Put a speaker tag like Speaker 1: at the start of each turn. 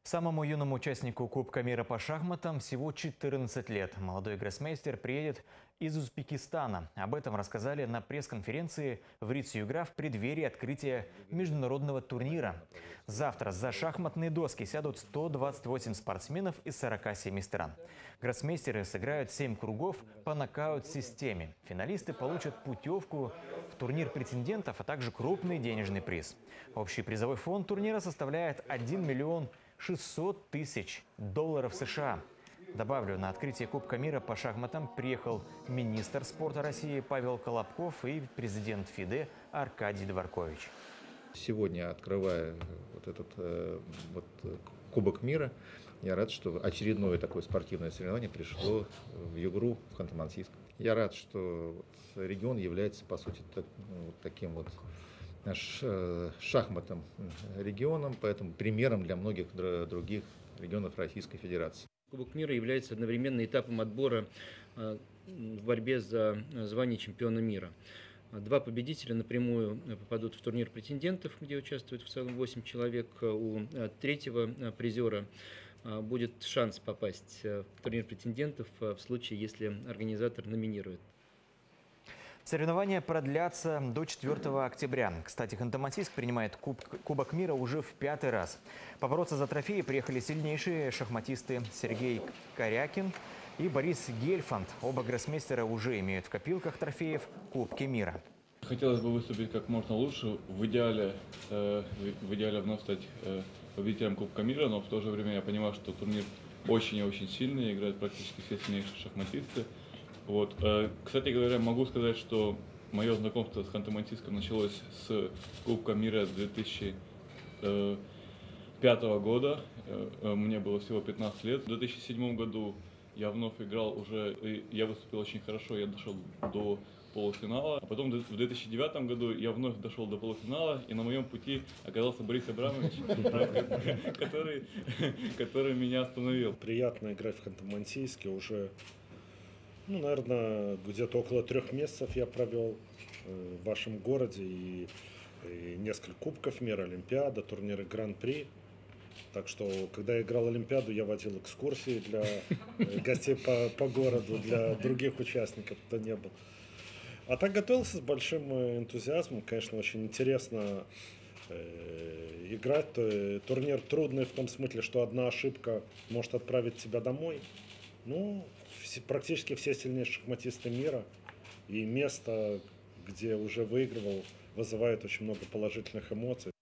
Speaker 1: Самому юному участнику Кубка мира по шахматам всего 14 лет. Молодой гроссмейстер приедет из Узбекистана. Об этом рассказали на пресс-конференции в Риц-Югра в преддверии открытия международного турнира. Завтра за шахматные доски сядут 128 спортсменов из 47 стран. Гроссмейстеры сыграют 7 кругов по нокаут-системе. Финалисты получат путевку в турнир претендентов, а также крупный денежный приз. Общий призовой фонд турнира составляет 1 миллион 600 тысяч долларов США. Добавлю, на открытие Кубка мира по шахматам приехал министр спорта России Павел Колобков и президент ФИДЕ Аркадий Дворкович.
Speaker 2: Сегодня, открывая вот этот Кубок мира, я рад, что очередное такое спортивное соревнование пришло в Югру, в Ханты-Мансийск. Я рад, что регион является, по сути, таким вот шахматным регионом, поэтому примером для многих других регионов Российской Федерации.
Speaker 3: Кубок мира является одновременно этапом отбора в борьбе за звание чемпиона мира. Два победителя напрямую попадут в турнир претендентов, где участвует в целом 8 человек. У третьего призера будет шанс попасть в турнир претендентов в случае, если организатор номинирует.
Speaker 1: Соревнования продлятся до 4 октября. Кстати, Ханты-Мансийск принимает Кубок мира уже в 5-й раз. Побороться за трофеи приехали сильнейшие шахматисты Сергей Корякин и Борис Гельфанд. Оба гроссмейстера уже имеют в копилках трофеев Кубки мира.
Speaker 4: Хотелось бы выступить как можно лучше. В идеале вновь стать победителем Кубка мира, но в то же время я понимаю, что турнир очень и очень сильный, играют практически все сильнейшие шахматисты. Кстати говоря, могу сказать, что мое знакомство с Ханты-Мансийском началось с Кубка мира 2005 года. Мне было всего 15 лет. В 2007 году я вновь играл уже, и я выступил очень хорошо, я дошел до полуфинала. А потом в 2009 году я вновь дошел до полуфинала, и на моем пути оказался Борис Абрамович, который меня остановил.
Speaker 5: Приятно играть в Ханты-Мансийске уже. Наверное, где-то около 3 месяцев я провел в вашем городе и несколько кубков мира, Олимпиада, турниры Гран-при. Так что, когда я играл Олимпиаду, я водил экскурсии для гостей по городу, для других участников, кто не был. А так готовился с большим энтузиазмом. Конечно, очень интересно играть. Турнир трудный в том смысле, что одна ошибка может отправить тебя домой. Практически все сильнейшие шахматисты мира, и место, где уже выигрывал, вызывает очень много положительных эмоций.